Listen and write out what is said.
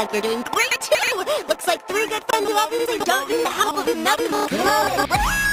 glad you're doing great too! Looks like three good friends of Evans who don't need the help of another.